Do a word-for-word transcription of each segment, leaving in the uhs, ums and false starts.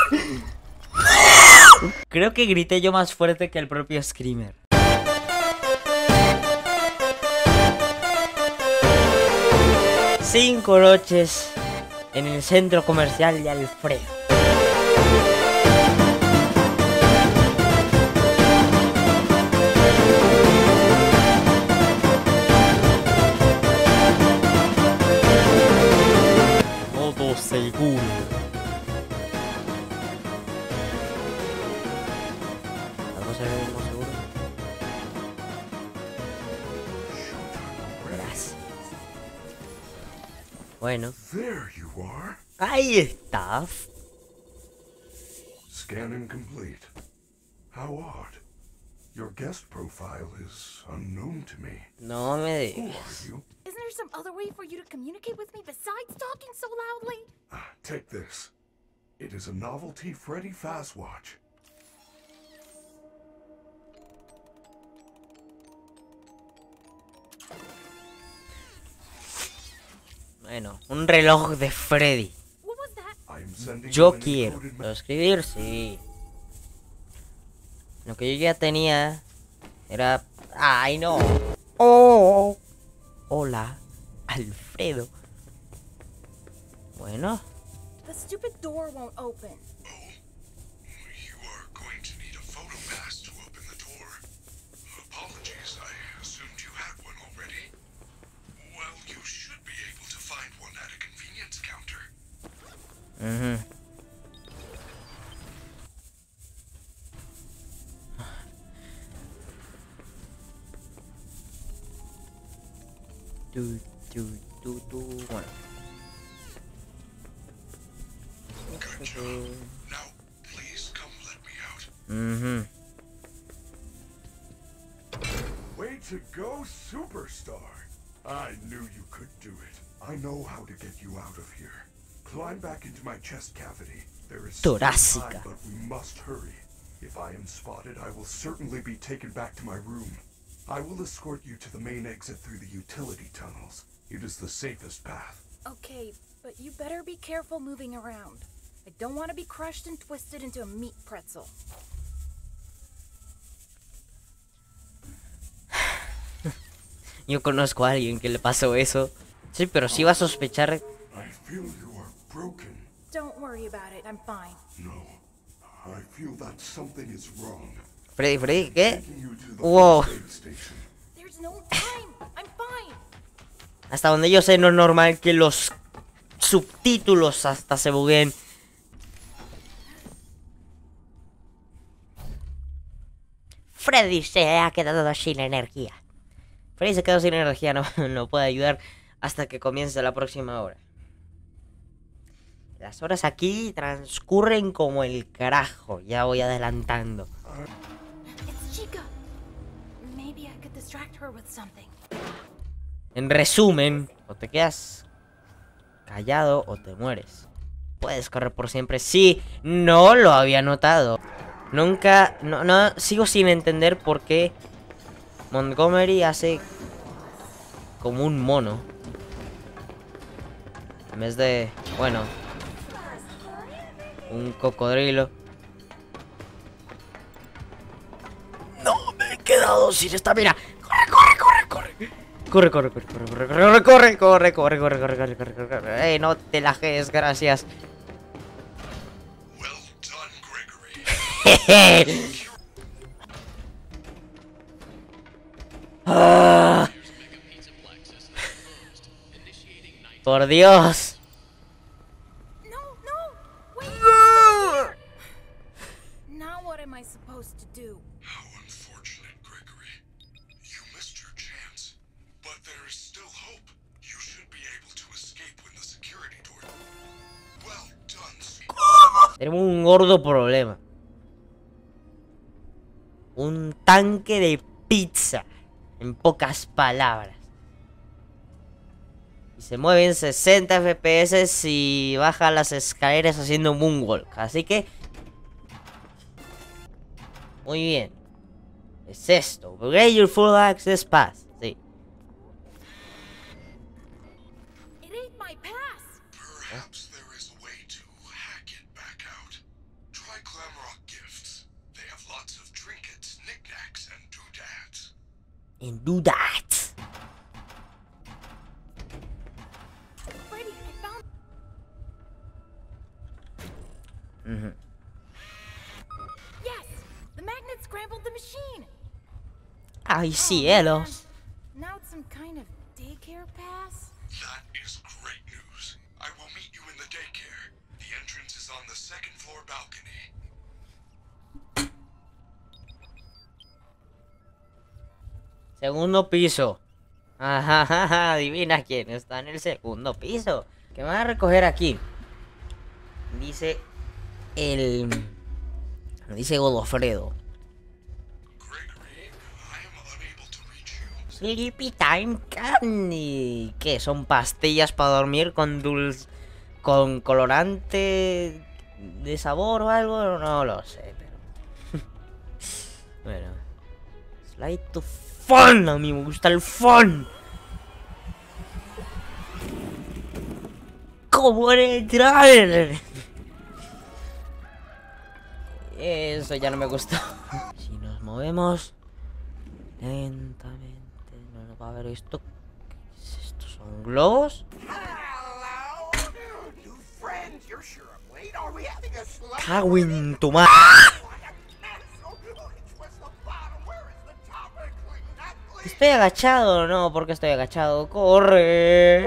Creo que grité yo más fuerte que el propio Screamer. Cinco noches en el centro comercial de Alfredo. Modo seguro. ¿Vamos a ver el modo seguro? Gracias. Bueno. There you are. Ahí estás. Scanning complete. How odd. Your guest profile is unknown to me. No me Who digas. are you? Isn't there some other way for you to communicate with me besides talking so loudly? Ah, take this. It is a novelty Freddy Fazwatch. Bueno, un reloj de Freddy. What was that? I am sending Yo you an quiero. encoded Pero escribir, sí. Lo que yo ya tenía era... ¡Ay, no! ¡Oh! Hola, Alfredo. Bueno. The stupid door won't open. You are going to need a photo pass to open the door. Apologies, I assumed you had one already. Well, you should be able to find one at a convenience counter. Mhm. Tu, tu, tu, tu. Bueno. Good job. Now, please come let me out. Mhm. Way to go, superstar! I knew you could do it. I know how to get you out of here. Climb back into my chest cavity. There is still Torácica. time, but we must hurry. If I am spotted, I will certainly be taken back to my room. I will escort you to the main exit through the utility tunnels. It is the safest path. Okay, but you better be careful moving around. I don't want to be crushed and twisted into a meat pretzel. Yo conozco a alguien que le pasó eso. Sí, pero sí va a sospechar. I feel you are broken. Don't worry about it, I'm fine. No. I feel that something is wrong. Freddy, Freddy, ¿qué? Taking you to the Wow. first aid station. There's no time. I'm fine. Hasta donde yo sé, no es normal que los subtítulos hasta se bugueen. Freddy se ha quedado sin energía. Freddy se quedó sin energía, no, no puede ayudar hasta que comience la próxima hora. Las horas aquí transcurren como el carajo, ya voy adelantando. It's Chica. Maybe I could distract her with something. En resumen, o te quedas callado o te mueres. Puedes correr por siempre. Sí, no lo había notado. Nunca, no, no, sigo sin entender por qué Montgomery hace como un mono. En vez de, bueno, un cocodrilo. No, me he quedado sin estamina. Corre, corre, corre, corre. Corre, corre, corre, corre, corre, corre, corre, corre, corre, corre, corre, corre, corre, corre, corre. Eh, no te lajes, gracias. Well done, Gregory. Ah. Por Dios. No, no! Wait! Now what am I supposed to do? How unfortunate, Gregory. You missed your chance. But there is still hope. You should be able to escape when the security door... Well done. Tenemos un gordo problema. Un tanque de pizza. En pocas palabras. Y se mueve en sesenta F P S y baja las escaleras haciendo moonwalk. Así que... Muy bien. Es esto. Upgrade your full access pass. Sí. It ain't my pass! Perhaps there is a way to hack it back out. And do that. Freddy, I found. Ujú. Yes! The magnet scrambled the machine! Ay, Oh, cielos. man. Now it's some kind of daycare pass? That is great news. I will meet you in the daycare. The entrance is on the second floor balcony. Segundo piso. Ajá, ajá, adivina quién está en el segundo piso. ¿Qué me van a recoger aquí? Dice el... Dice Godofredo. Gregory, I am unable to reach you. Sleepy Time Candy. ¿Qué? ¿Son pastillas para dormir con dulce... con colorante de sabor o algo? No lo sé, pero... Bueno. Slide to fun. A mí me gusta el fun. ¿Cómo entrar? Eso ya no me gustó. Si nos movemos lentamente, no nos va a ver esto. ¿Qué es esto? ¿Son globos? Hello, new friends. You're sure I'm late. Are we having a slow? Cago en tu madre. ¿Estoy agachado? No, ¿por qué estoy agachado? ¡Corre!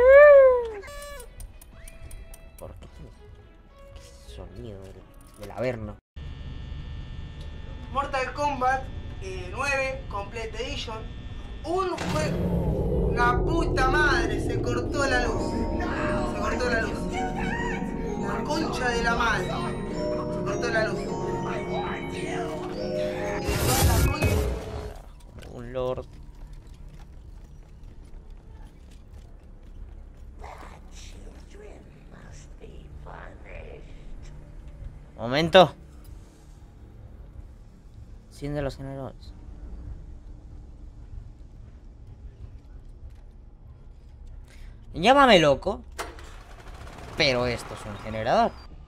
¿Por qué? ¿Qué sonido del, del averno? Mortal Kombat eh, nueve Complete Edition. Un juego. La puta madre, se cortó la luz. Se cortó la luz. La concha de la madre. Se cortó la luz. Y después la concha. Un lord. Momento. Sin de los generadores. Llámame loco, pero esto es un generador.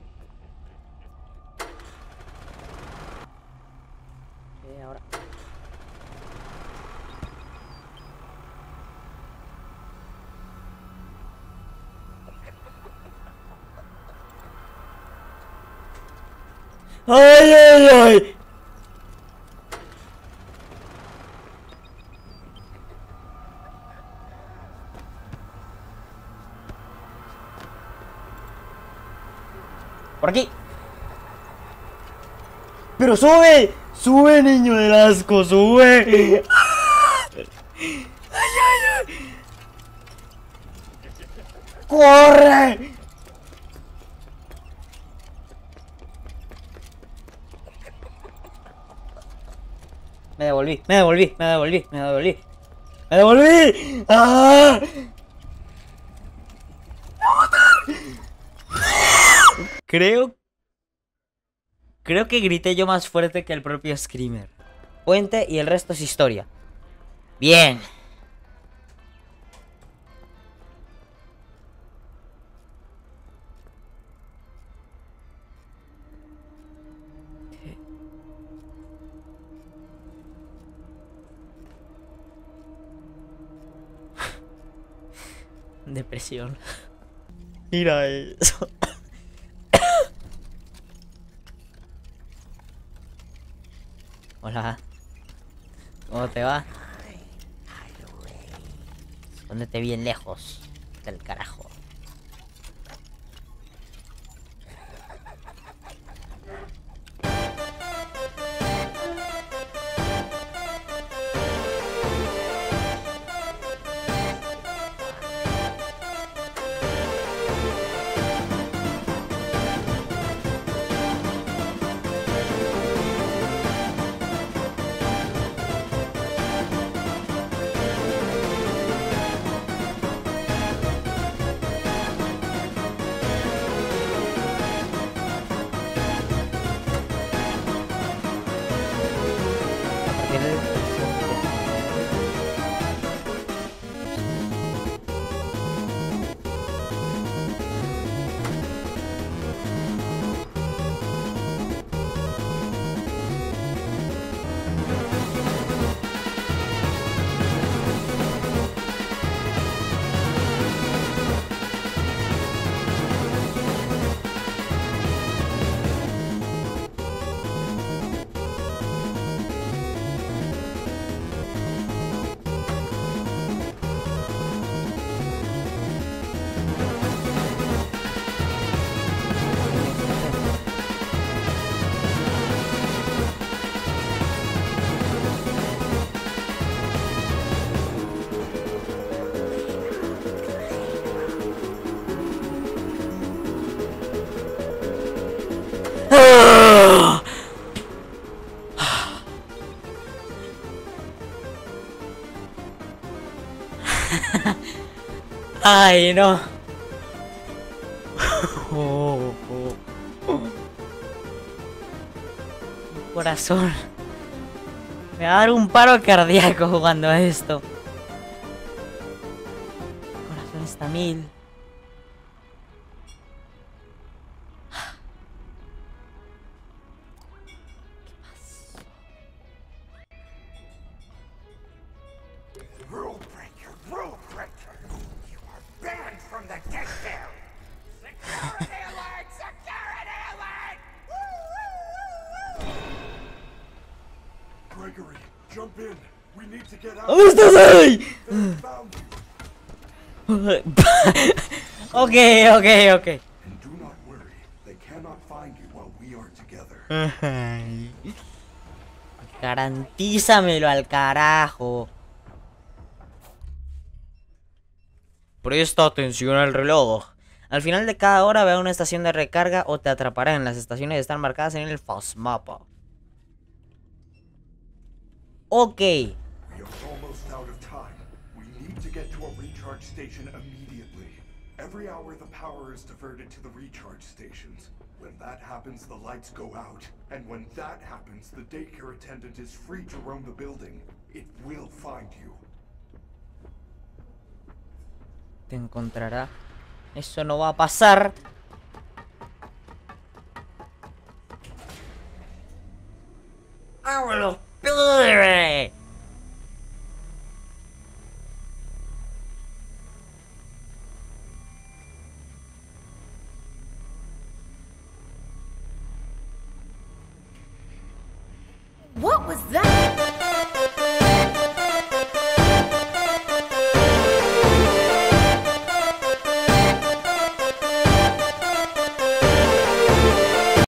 ¿Qué ahora? ¡Ay, ay, ay! Por aquí. Pero sube, sube, niño del asco, sube. Ay, ay, ay. Corre. Me devolví, me devolví, me devolví, me devolví. ¡Me devolví! ¡Ah! Creo... Creo que grité yo más fuerte que el propio Screamer. Puente y el resto es historia. Bien. Depresión. Mira eso. Hola. ¿Cómo te va? Escóndete bien lejos del carajo. Ay, no. Oh, oh, oh. Mi corazón. Me va a dar un paro cardíaco jugando a esto. Mi corazón está a mil. Rule breaker, rule breaker. You are banned from the deck there. Security alert! Security alert! Gregory, jump in. We need to get out. ¿Dónde estás ahí? They found you. Ok, ok, ok. And do not worry. They cannot find you while we are together. Ay. Garantízamelo al carajo. Presta atención al reloj. Al final de cada hora ve a una estación de recarga o te atraparán. Las estaciones están marcadas en el Fastmapa. Ok. We are almost out of time. We need to get to a recharge station immediately. Every hour the power is diverted to the recharge stations. When that happens, the lights go out. And when that happens, the daycare attendant is free to roam the building. It will find you. Te encontrará. Eso no va a pasar. ¡Vámonos, pibe! What was that?